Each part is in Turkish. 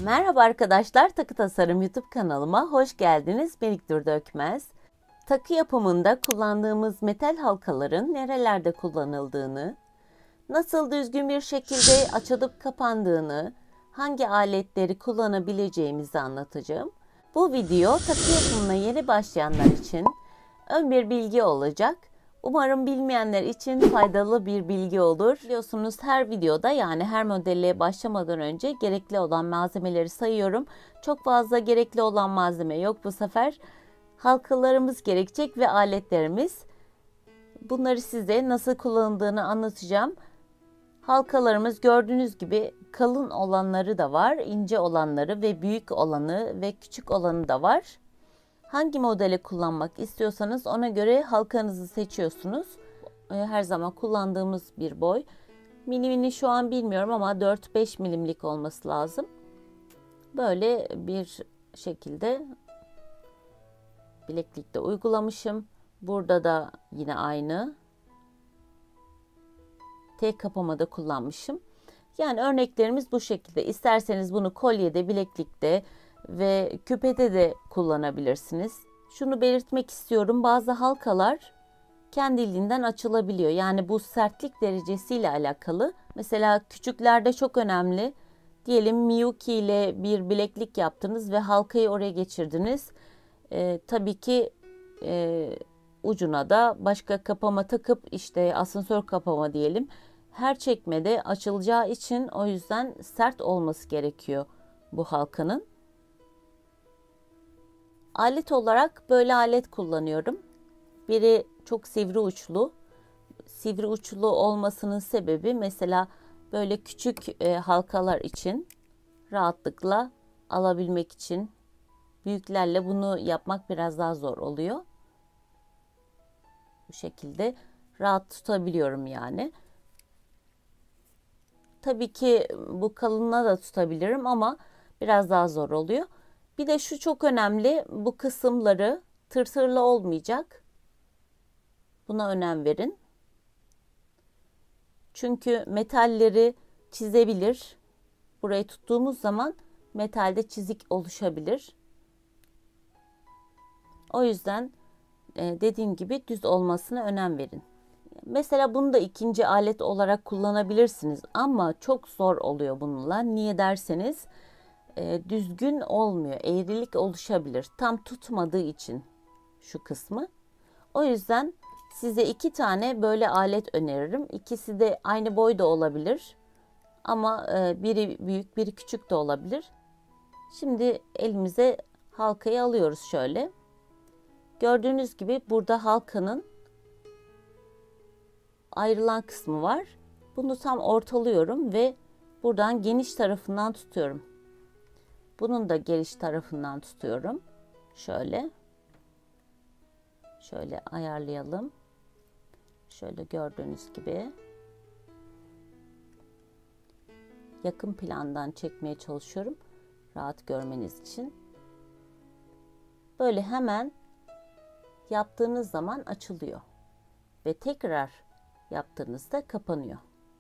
Merhaba arkadaşlar, Takı Tasarım YouTube kanalıma hoş geldiniz. Melikdur Dökmez. Takı yapımında kullandığımız metal halkaların nerelerde kullanıldığını, nasıl düzgün bir şekilde açılıp kapandığını, hangi aletleri kullanabileceğimizi anlatacağım. Bu video takı yapımına yeni başlayanlar için ön bir bilgi olacak. Umarım bilmeyenler için faydalı bir bilgi olur. Biliyorsunuz her videoda, yani her modelle başlamadan önce gerekli olan malzemeleri sayıyorum. Çok fazla gerekli olan malzeme yok bu sefer. Halkalarımız gerekecek ve aletlerimiz. Bunları size nasıl kullanıldığını anlatacağım. Halkalarımız gördüğünüz gibi kalın olanları da var, ince olanları ve büyük olanı ve küçük olanı da var. Hangi modeli kullanmak istiyorsanız ona göre halkanızı seçiyorsunuz. Her zaman kullandığımız bir boy. Milimini şu an bilmiyorum ama 4-5 milimlik olması lazım. Böyle bir şekilde bileklikte uygulamışım. Burada da yine aynı. Tek kapamada kullanmışım. Yani örneklerimiz bu şekilde. İsterseniz bunu kolyede, bileklikte ve küpede de kullanabilirsiniz. Şunu belirtmek istiyorum. Bazı halkalar kendiliğinden açılabiliyor. Yani bu sertlik derecesiyle alakalı. Mesela küçüklerde çok önemli. Diyelim Miyuki ile bir bileklik yaptınız ve halkayı oraya geçirdiniz. Tabii ki ucuna da başka kapama takıp, işte asansör kapama diyelim, her çekmede açılacağı için o yüzden sert olması gerekiyor bu halkanın. Alet olarak böyle alet kullanıyorum. Biri çok sivri uçlu. Sivri uçlu olmasının sebebi mesela böyle küçük halkalar için rahatlıkla alabilmek için. Büyüklerle bunu yapmak biraz daha zor oluyor. Bu şekilde rahat tutabiliyorum yani. Tabii ki bu kalınlığa da tutabilirim ama biraz daha zor oluyor. Bir de şu çok önemli. Bu kısımları tırtırlı olmayacak. Buna önem verin. Çünkü metalleri çizebilir. Burayı tuttuğumuz zaman metalde çizik oluşabilir. O yüzden dediğim gibi düz olmasına önem verin. Mesela bunu da ikinci alet olarak kullanabilirsiniz ama çok zor oluyor bununla. Niye derseniz düzgün olmuyor. Eğrilik oluşabilir. Tam tutmadığı için şu kısmı. O yüzden size iki tane böyle alet öneririm. İkisi de aynı boyda olabilir. Ama biri büyük, biri küçük de olabilir. Şimdi elimize halkayı alıyoruz şöyle. Gördüğünüz gibi burada halkanın ayrılan kısmı var. Bunu tam ortalıyorum ve buradan geniş tarafından tutuyorum. Bunun da geniş tarafından tutuyorum. Şöyle. Şöyle ayarlayalım. Şöyle gördüğünüz gibi. Yakın plandan çekmeye çalışıyorum. Rahat görmeniz için. Böyle hemen yaptığınız zaman açılıyor. Ve tekrar yaptığınızda kapanıyor.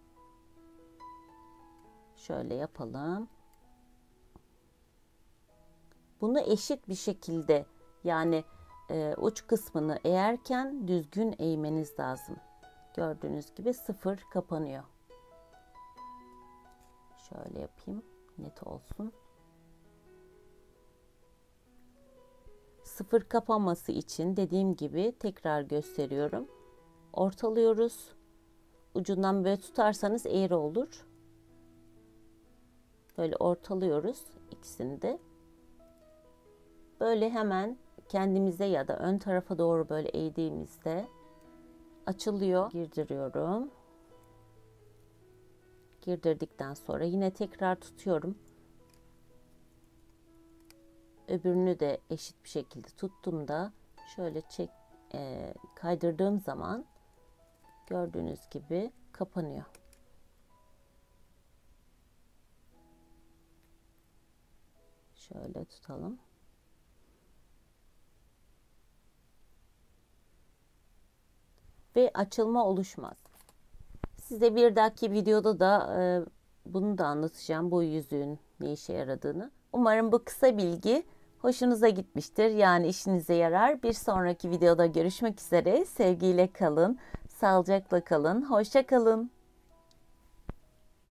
Şöyle yapalım. Bunu eşit bir şekilde, yani uç kısmını eğerken düzgün eğmeniz lazım. Gördüğünüz gibi sıfır kapanıyor. Şöyle yapayım, net olsun. Sıfır kapanması için dediğim gibi tekrar gösteriyorum. Ortalıyoruz. Ucundan böyle tutarsanız eğri olur. Böyle ortalıyoruz ikisini de. Böyle hemen kendimize ya da ön tarafa doğru böyle eğdiğimizde açılıyor. Girdiriyorum. Girdirdikten sonra yine tekrar tutuyorum. Öbürünü de eşit bir şekilde tuttuğumda şöyle kaydırdığım zaman gördüğünüz gibi kapanıyor. Şöyle tutalım. Ve açılma oluşmaz. Size bir dahaki videoda da bunu da anlatacağım. Bu yüzüğün ne işe yaradığını. Umarım bu kısa bilgi hoşunuza gitmiştir. Yani işinize yarar. Bir sonraki videoda görüşmek üzere. Sevgiyle kalın, sağlıcakla kalın, hoşça kalın.